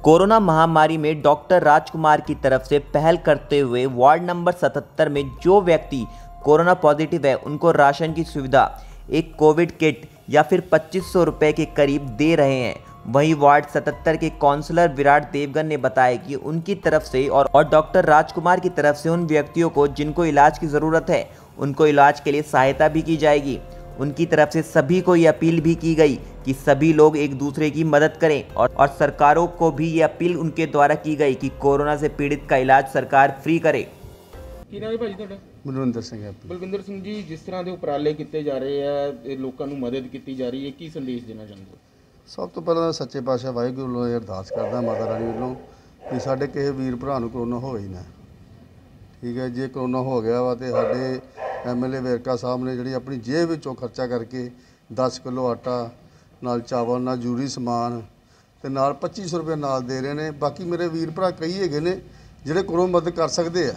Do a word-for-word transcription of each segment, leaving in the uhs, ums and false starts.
Corona महामारी में doctor राजकुमार की तरफ से पहल करते हुए वार्ड नंबर सतहत्तर में जो व्यक्ति कोरोना पॉजिटिव है उनको राशन की सुविधा, एक कोविड किट या फिर पच्चीस सौ रुपये के करीब दे रहे हैं। वहीं वार्ड सतहत्तर के काउंसलर विराट देवगन ने बताया कि उनकी तरफ से और, और डॉक्टर राजकुमार की तरफ से उन व्यक्तियों को जिनको इलाज की ज़रूरत है उनको इलाज के लिए सहायता भी की जाएगी। उनकी तरफ से सभी को ये अपील भी की गई कि सभी लोग एक दूसरे की मदद करें और, और सरकारों को भी ये अपील उनके द्वारा की गई कि कोरोना से पीड़ित का इलाज सरकार फ्री करे। ਕੀ ਨਾਮ ਹੈ ਭਾਜੀ ਤੁਹਾਡਾ? ਬਲਵਿੰਦਰ ਸਿੰਘ ਹੈ। ਬਲਵਿੰਦਰ ਸਿੰਘ ਜੀ, ਜਿਸ ਤਰ੍ਹਾਂ ਦੇ ਉਪਰਾਲੇ ਕੀਤੇ ਜਾ ਰਹੇ ਆ, ਲੋਕਾਂ ਨੂੰ ਮਦਦ ਕੀਤੀ ਜਾ ਰਹੀ ਹੈ, ਕੀ ਸੰਦੇਸ਼ ਦੇਣਾ ਚਾਹੁੰਦੇ ਹੋ? ਸਭ ਤੋਂ ਪਹਿਲਾਂ ਸੱਚੇ ਪਾਤਸ਼ਾਹ ਵਾਹਿਗੁਰੂ ਨੂੰ ਇਹ ਅਰਦਾਸ ਕਰਦਾ ਮਾਤਾ ਰਾਣੀ ਵੱਲੋਂ ਕਿ ਸਾਡੇ ਕਿਸੇ ਵੀਰ ਭਰਾ ਨੂੰ ਕਰੋਨਾ ਹੋਵੇ ਹੀ ਨਾ। ਠੀਕ ਹੈ, ਜੇ ਕਰੋਨਾ ਹੋ ਗਿਆ ਵਾ ਤੇ ਸਾਡੇ M L A Verka Sahib ਨੇ ਜਿਹੜੀ ਆਪਣੀ ਜੇਬ ਵਿੱਚੋਂ ਖਰਚਾ ਕਰਕੇ ਦਸ ਕਿਲੋ ਆਟਾ ਨਾਲ ਚਾਵਲ ਨਾਲ ਜ਼ਰੂਰੀ ਸਮਾਨ ਤੇ ਨਾਲ ਪੱਚੀ ਸੌ ਰੁਪਏ ਨਾਲ ਦੇ ਰਹੇ ਨੇ। ਬਾਕੀ ਮੇਰੇ ਵੀਰ ਭਰਾ ਕਈ ਹੈਗੇ ਨੇ ਜਿਹੜੇ ਕੋਲੋਂ ਮਦਦ ਕਰ ਸਕਦੇ ਆ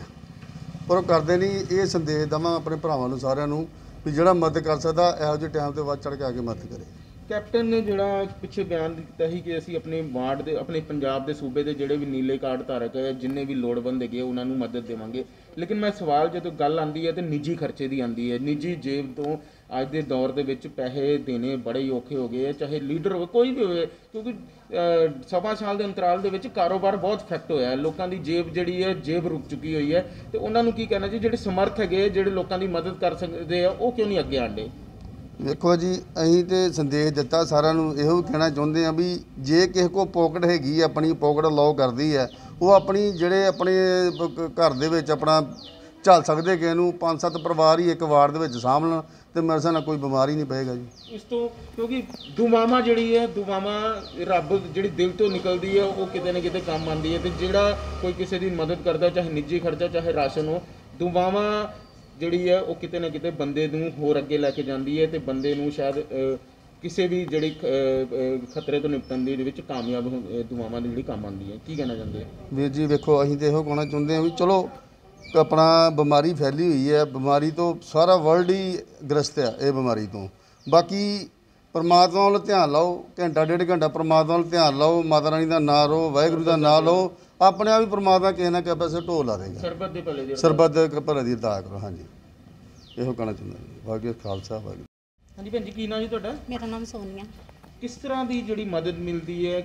ਪਰ ਉਹ ਕਰਦੇ ਨਹੀਂ। ਇਹ ਸੰਦੇਸ਼ ਦੇਵਾਂ ਆਪਣੇ ਭਰਾਵਾਂ ਨੂੰ ਸਾਰਿਆਂ ਨੂੰ ਵੀ ਜਿਹੜਾ ਮਦਦ ਕਰ ਸਕਦਾ ਇਹੋ ਜਿਹੇ ਟਾਈਮ 'ਤੇ ਵੱਧ ਚੜ੍ਹ ਕੇ ਆ ਕੇ ਮਦਦ ਕਰੇ। ਕੈਪਟਨ ਨੇ ਜਿਹੜਾ ਪਿੱਛੇ ਬਿਆਨ ਦਿੱਤਾ ਸੀ ਕਿ ਅਸੀਂ ਆਪਣੇ ਵਾਰਡ ਦੇ ਆਪਣੇ ਪੰਜਾਬ ਦੇ ਸੂਬੇ ਦੇ ਜਿਹੜੇ ਵੀ ਨੀਲੇ ਕਾਰਡ ਧਾਰਕ ਹੈ, ਜਿੰਨੇ ਵੀ ਲੋੜਵੰਦ ਹੈਗੇ ਉਹਨਾਂ ਨੂੰ ਮਦਦ ਦੇਵਾਂਗੇ। ਲੇਕਿਨ ਮੈਂ ਸਵਾਲ ਜਦੋਂ ਗੱਲ ਆਉਂਦੀ ਹੈ ਤੇ ਨਿੱਜੀ ਖਰਚੇ ਦੀ ਆਉਂਦੀ ਹੈ। ਨਿੱਜੀ ਜੇਬ ਤੋਂ ਅੱਜ ਦੇ ਦੌਰ ਦੇ ਵਿੱਚ ਪੈਸੇ ਦੇਣੇ ਬੜੇ ਹੀ ਔਖੇ ਹੋ ਗਏ, ਚਾਹੇ ਲੀਡਰ ਹੋਵੇ ਕੋਈ ਵੀ ਹੋਵੇ, ਕਿਉਂਕਿ ਸਵਾ ਸਾਲ ਦੇ ਅੰਤਰਾਲ ਦੇ ਵਿੱਚ ਕਾਰੋਬਾਰ ਬਹੁਤ ਇਫੈਕਟ ਹੋਇਆ। ਲੋਕਾਂ ਦੀ ਜੇਬ ਜਿਹੜੀ ਹੈ ਜੇਬ ਰੁਕ ਚੁੱਕੀ ਹੋਈ ਹੈ ਤੇ ਉਹਨਾਂ ਨੂੰ ਕੀ ਕਹਿਣਾ ਜੀ, ਜਿਹੜੇ ਸਮਰਥ ਹੈਗੇ, ਜਿਹੜੇ ਲੋਕਾਂ ਦੀ ਮਦਦ ਕਰ ਸਕਦੇ ਆ, ਉਹ ਕਿਉਂ ਨਹੀਂ ਅੱਗੇ ਆਉਂਦੇ? ਦੇਖੋ ਜੀ, ਅਸੀਂ ਤੇ ਸੰਦੇਸ਼ ਦਿੱਤਾ ਸਾਰਿਆਂ ਨੂੰ, ਇਹੋ ਕਹਿਣਾ ਚਾਹੁੰਦੇ ਆ ਵੀ ਜੇ ਕਿਸੇ ਕੋਲ ਪੋਕਟ ਹੈਗੀ ਆਪਣੀ ਪੋਕਟ ਅਲਾਓ ਕਰਦੀ ਹੈ, ਉਹ ਆਪਣੀ ਜਿਹੜੇ ਆਪਣੇ ਘਰ ਦੇ ਵਿੱਚ ਆਪਣਾ ਝੱਲ ਸਕਦੇ ਕਿਸੇ ਨੂੰ ਪੰਜ ਸੱਤ ਪਰਿਵਾਰ ਹੀ ਇੱਕ ਵਾਰਡ ਦੇ ਵਿੱਚ ਸਾਂਭਲਣ ਤੇ ਮੇਰੇ ਹਿਸਾਬ ਨਾਲ ਕੋਈ ਬਿਮਾਰੀ ਨਹੀਂ ਪਏਗਾ ਜੀ ਇਸ ਤੋਂ। ਕਿਉਂਕਿ ਦੁਆਵਾਂ ਜਿਹੜੀ ਹੈ, ਦੁਆਵਾਂ ਰੱਬ ਜਿਹੜੀ ਦਿਲ ਤੋਂ ਨਿਕਲਦੀ ਹੈ, ਉਹ ਕਿਤੇ ਨਾ ਕਿਤੇ ਕੰਮ ਆਉਂਦੀ ਹੈ। ਤੇ ਜਿਹੜਾ ਕੋਈ ਕਿਸੇ ਦੀ ਮਦਦ ਕਰਦਾ, ਚਾਹੇ ਨਿੱਜੀ ਖਰਚਾ ਚਾਹੇ ਰਾਸ਼ਨ ਹੋ, ਦੁਆਵਾਂ ਜਿਹੜੀ ਹੈ ਉਹ ਕਿਤੇ ਨਾ ਕਿਤੇ ਬੰਦੇ ਨੂੰ ਹੋਰ ਅੱਗੇ ਲੈ ਕੇ ਜਾਂਦੀ ਹੈ ਤੇ ਬੰਦੇ ਨੂੰ ਸ਼ਾਇਦ ਕਿਸੇ ਵੀ ਜਿਹੜੀ ਖਤਰੇ ਤੋਂ ਨਿਪਟਣ ਦੇ ਵਿੱਚ ਕਾਮਯਾਬ ਦੁਆਵਾਂ ਦੀ ਜਿਹੜੀ ਕੰਮ ਆਉਂਦੀ ਹੈ। ਕੀ ਕਹਿਣਾ ਚਾਹੁੰਦੇ ਹੋ ਵੀਰ ਜੀ? ਵੇਖੋ, ਅਸੀਂ ਤਾਂ ਇਹੋ ਕਹਿਣਾ ਚਾਹੁੰਦੇ ਹਾਂ ਵੀ ਚਲੋ ਆਪਣਾ ਬਿਮਾਰੀ ਫੈਲੀ ਹੋਈ ਹੈ, ਬਿਮਾਰੀ ਤੋਂ ਸਾਰਾ ਵਰਲਡ ਹੀ ਗ੍ਰਸਤ ਆ ਇਹ ਬਿਮਾਰੀ ਤੋਂ। ਬਾਕੀ ਪਰਮਾਤਮਾ ਵੱਲ ਧਿਆਨ ਲਾਓ, ਘੰਟਾ ਡੇਢ ਘੰਟਾ ਪਰਮਾਤਮਾ ਵੱਲ ਧਿਆਨ ਲਾਓ, ਮਾਤਾ ਰਾਣੀ ਦਾ ਨਾਂ ਲਓ, ਵਾਹਿਗੁਰੂ ਦਾ ਨਾਂ ਲਓ, ਆਪਣੇ ਆਪ ਹੀ ਪਰਮਾਤਮਾ ਕਿਸੇ ਨਾ ਕਿਸੇ ਪਾਸੇ ਢੋਲ ਲਾ ਦੇਗਾ। ਸਰਬੱਤ ਦੇ ਭਲੇ ਦੀ ਸਰਬੱਤ ਦੇ ਭਲੇ ਦੀ ਅਰਦਾਸ ਕਰੋ। ਹਾਂਜੀ, ਇਹੋ ਕਹਿਣਾ ਚਾਹੁੰਦਾ ਜੀ। ਵਾਹਿਗੁਰੂ ਖਾਲਸਾ ਵਾਹਿਗੁਰੂ। ਹਾਂਜੀ ਭੈਣ ਜੀ, ਕੀ ਨਾਮ ਜੀ ਤੁਹਾਡਾ? ਮੇਰਾ ਨਾਮ ਸੋਨੀਆ। ਕਿਸ ਤਰ੍ਹਾਂ ਦੀ ਜਿਹੜੀ ਮਦਦ ਮਿਲਦੀ ਹੈ,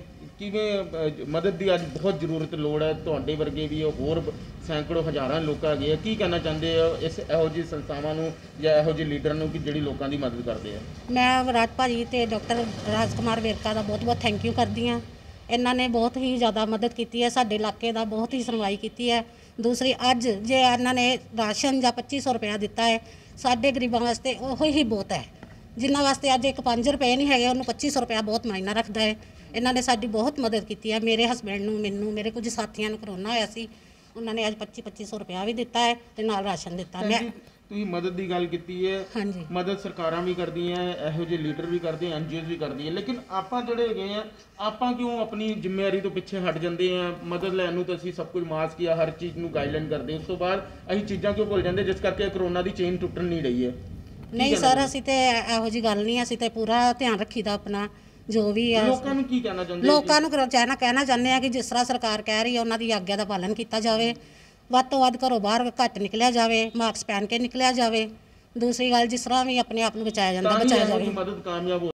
ਕਿਵੇਂ ਮਦਦ ਦੀ ਅੱਜ ਬਹੁਤ ਜ਼ਰੂਰਤ ਲੋੜ ਹੈ? ਤੁਹਾਡੇ ਵਰਗੇ ਵੀ ਹੋਰ ਸੈਂਕੜੋ ਹਜ਼ਾਰਾਂ ਲੋਕ ਹੈਗੇ ਆ, ਕੀ ਕਹਿਣਾ ਚਾਹੁੰਦੇ ਹੋ ਇਸ ਇਹੋ ਜਿਹੀ ਸੰਸਥਾਵਾਂ ਨੂੰ ਜਾਂ ਇਹੋ ਜਿਹੇ ਲੀਡਰ ਨੂੰ ਕਿ ਜਿਹੜੀ ਲੋਕਾਂ ਦੀ ਮਦਦ ਕਰਦੇ ਆ? ਮੈਂ ਵਿਰਾਟ ਭਾਜੀ ਤੇ ਡਾਕਟਰ ਰਾਜਕੁਮਾਰ ਵੇਰਕਾ ਦਾ ਬਹੁਤ ਬਹੁਤ ਥੈਂਕ ਯੂ ਕਰਦੀ ਹਾਂ। ਇਹਨਾਂ ਨੇ ਬਹੁਤ ਹੀ ਜ਼ਿਆਦਾ ਮਦਦ ਕੀਤੀ ਹੈ, ਸਾਡੇ ਇਲਾਕੇ ਦਾ ਬਹੁਤ ਹੀ ਸੁਣਵਾਈ ਕੀਤੀ ਹੈ। ਦੂਸਰੀ, ਅੱਜ ਜੇ ਇਹਨਾਂ ਨੇ ਰਾਸ਼ਨ ਜਾਂ ਪੱਚੀ ਸੌ ਰੁਪਇਆ ਦਿੱਤਾ ਹੈ, ਸਾਡੇ ਗਰੀਬਾਂ ਵਾਸਤੇ ਉਹ ਹੀ ਬਹੁਤ ਹੈ। ਜਿਨ੍ਹਾਂ ਵਾਸਤੇ ਅੱਜ ਇੱਕ ਪੰਜ ਰੁਪਏ ਨਹੀਂ ਹੈਗੇ, ਉਹਨੂੰ ਪੱਚੀ ਸੌ ਰੁਪਇਆ ਬਹੁਤ ਮਾਇਨਾ ਰੱਖਦਾ ਹੈ। ਇਹਨਾਂ ਨੇ ਸਾਡੀ ਬਹੁਤ ਮਦਦ ਕੀਤੀ ਹੈ। ਮੇਰੇ ਹਸਬੈਂਡ ਨੂੰ, ਮੈਨੂੰ, ਮੇਰੇ ਕੁਝ ਸਾਥੀਆਂ ਨੂੰ ਕਰੋਨਾ ਹੋਇਆ ਸੀ, ਉਹਨਾਂ ਨੇ ਅੱਜ ਪੱਚੀ ਪੱਚੀ ਸੌ ਰੁਪਇਆ ਵੀ ਦਿੱਤਾ ਹੈ ਤੇ ਨਾਲ ਰਾਸ਼ਨ ਦਿੱਤਾ। ਮੈਂ ਤੁਸੀਂ ਮਦਦ ਦੀ ਗੱਲ ਕੀਤੀ ਹੈ, ਹਾਂਜੀ, ਮਦਦ ਸਰਕਾਰਾਂ ਵੀ ਕਰਦੀਆਂ, ਇਹੋ ਜਿਹੇ ਲੀਡਰ ਵੀ ਕਰਦੇ, ਐਨ ਜੀ ਓਜ਼ ਵੀ ਕਰਦੀਆਂ, ਲੇਕਿਨ ਆਪਾਂ ਜਿਹੜੇ ਹੈਗੇ ਆ, ਆਪਾਂ ਕਿਉਂ ਆਪਣੀ ਜ਼ਿੰਮੇਵਾਰੀ ਤੋਂ ਪਿੱਛੇ ਹਟ ਜਾਂਦੇ ਆ? ਮਦਦ ਲੈਣ ਨੂੰ ਤਾਂ ਅਸੀਂ ਸਭ ਕੁਝ ਮਾਸਕ ਜਾਂ ਹਰ ਚੀਜ਼ ਨੂੰ ਗਾਈਡਲਾਈਨ ਕਰਦੇ, ਉਸ ਤੋਂ ਬਾਅਦ ਅਸੀਂ ਚੀਜ਼ਾਂ ਕਿਉਂ ਭੁੱਲ ਜਾਂਦੇ ਜਿਸ ਕਰਕੇ ਕਰੋਨਾ ਦੀ ਚੇਨ ਟੁੱਟਣ ਨਹੀਂ ਰਹੀ ਹੈ? ਨਹੀਂ ਸਰ, ਅਸੀਂ ਤੇ ਇਹੋ ਜਿਹੀ ਗੱਲ ਨਹੀਂ, ਅਸੀਂ ਤੇ ਪੂਰਾ ਧਿਆਨ ਰੱਖੀਦਾ ਆਪਣਾ ਜੋ ਵੀ ਆ। ਲੋਕਾਂ ਨੂੰ ਕੀ ਕਹਿਣਾ ਚਾਹੁੰਦੇ? ਲੋਕਾਂ ਨੂੰ ਚਾਹਨਾ ਕਹਿਣਾ ਚਾਹੁੰਦੇ ਆ ਕਿ ਜਿਸ ਤਰ੍ਹਾਂ ਸਰਕਾਰ ਕਹਿ ਰਹੀ ਹੈ ਉਹਨਾਂ ਦੀ ਆਗਿਆ ਦਾ ਪਾਲਣ ਕੀਤਾ ਜਾਵੇ। ਵੱਧ ਤੋਂ ਵੱਧ ਘਰੋਂ ਬਾਹਰ ਘੱਟ ਨਿਕਲਿਆ ਜਾਵੇ, ਮਾਸਕ ਪਹਿਨ ਕੇ ਨਿਕਲਿਆ ਜਾਵੇ। ਦੂਸਰੀ ਗੱਲ, ਜਿਸ ਤਰ੍ਹਾਂ ਵੀ ਆਪਣੇ ਆਪ ਨੂੰ ਬਚਾਇਆ ਜਾਂਦਾ ਬਚਾਇਆ ਜਾਵੇ। ਮਦਦ ਕਾਮਯਾਬ